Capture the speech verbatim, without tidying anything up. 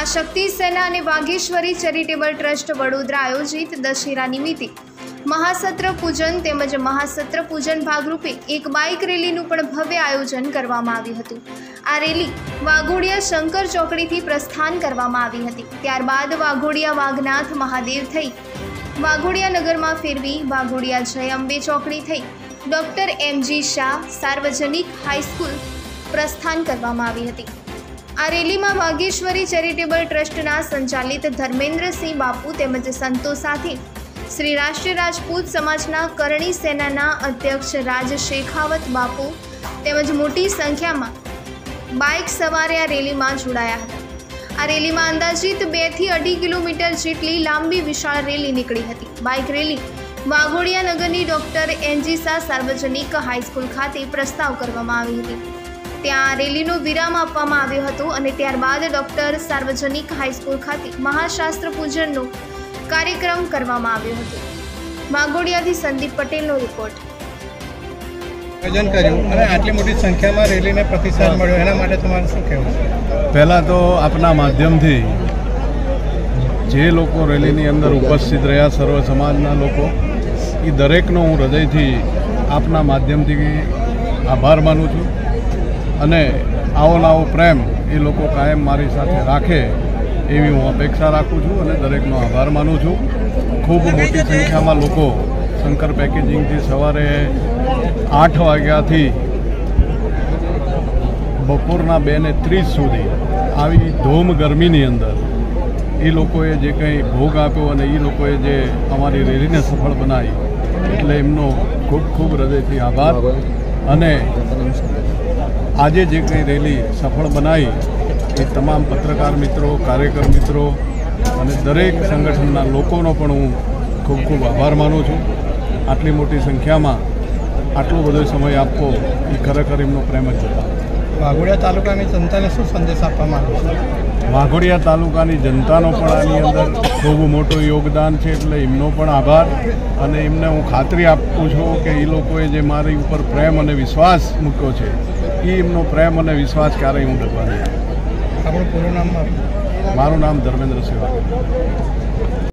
शक्ति सेना और वाघेश्वरी चेरिटेबल ट्रस्ट वडोदरा आयोजित दशहरा निमित्ते महासत्र पूजन तेमज महासत्र पूजन भागरूपे एक बाइक रेलीનું પણ ભવ્ય આયોજન કરવામાં આવ્યું હતું। આ રેલી વાઘોડિયા શંકર ચોકડીથી પ્રસ્થાન કરવામાં આવી હતી। ત્યારબાદ વાઘોડિયા વાઘનાથ મહાદેવ થઈ વાઘોડિયા નગરમાં ફેરવી વાઘોડિયા જય અંબે ચોકડી થઈ ડોક્ટર એમજી શાહ સાર્વજનિક હાઈસ્કૂલ પ્રસ્થાન કરવામાં આવી હતી। આ રેલીમાં વાઘેશ્વરી ચેરિટેબલ ટ્રસ્ટના સંચાલિત ધર્મેન્દ્રસિંહ બાપુ તેમજ સંતો સાથે श्री राष्ट्रीय राजपूत समाजना करणी सेना अध्यक्ष राज शेखावत बापू तेमज मोटी संख्या में बाइक सवारे आ रेली में जोड़ाया था। आ रेली में अंदाजित बे थी अढ़ी किलोमीटर जेटली लांबी विशाल रेली निकली थी। बाइक रेली वाघोडिया नगरनी डॉक्टर एनजी शाह सार्वजनिक हाईस्कूल खाते प्रस्ताव करवामां आवी हती। त्यां रेलीनो विराम आपवामां आव्यो हतो अने त्यारबाद डॉक्टर सार्वजनिक हाईस्कूल खाते महाशास्त्र पूजननो कार्यक्रम करवामां आव्यो हतो। वाघोडियाथी संदीप पटेलनो रिपोर्ट। आयोजन कर्युं अने आटली मोटी संख्यामां रेलीने प्रतिसाद मळ्यो एना माटे तमारे शुं कहेवुं छे? पहला तो आपना माध्यमथी जे लोको रेलीनी अंदर उपस्थित रह्या सर्व समाजना लोको ई दरेकनो हूँ हृदयथी आपना माध्यमथी आभार मानु छुं अने आवो नवो प्रेम ए लोको कायम मारी साथे राखे एवी हूँ अपेक्षा राखूँ छूँ और दरेकनो आभार मानु छूँ। खूब मोटी संख्या में लोग शंकर पेकेजिंग थी सवारे आठ वाग्या थी बपोरना बे ने तीस सुधी आवी धोम गर्मी अंदर ये लोकोए जे कई भोग आप्यो अने ई लोकोए जे अमारी रेलीने सफल बनाई एटले एमनो खूब खूब हृदयथी आभार। अने आजे जे कई रेली सफल बनाई ए तमाम पत्रकार मित्रों कार्यकर मित्रों अने दरेक संगठनना लोकोनो पण हूँ खूब खूब आभार मानु छूँ। आटली मोटी संख्या में आटलो बधो समय आपवो ए खरेखर एमनो प्रेम ज हतो। वाघोडिया तालुकानी जनताने शुं संदेश आपवा मांगो छो? वाघोडिया तालुकानी जनतानो पण आनी अंदर खूब मोटो योगदान छे एटले एमनो पण आभार अने एमने हूँ खातरी आपું છું કે એ લોકોએ જે મારી ઉપર પ્રેમ અને વિશ્વાસ મૂક્યો છે એ એમનો પ્રેમ અને વિશ્વાસ ક્યારેય હું ડગવા નહીં આપું। આપણું પૂરું નામ? મારું નામ ધર્મેન્દ્રસિંહ બાપુ।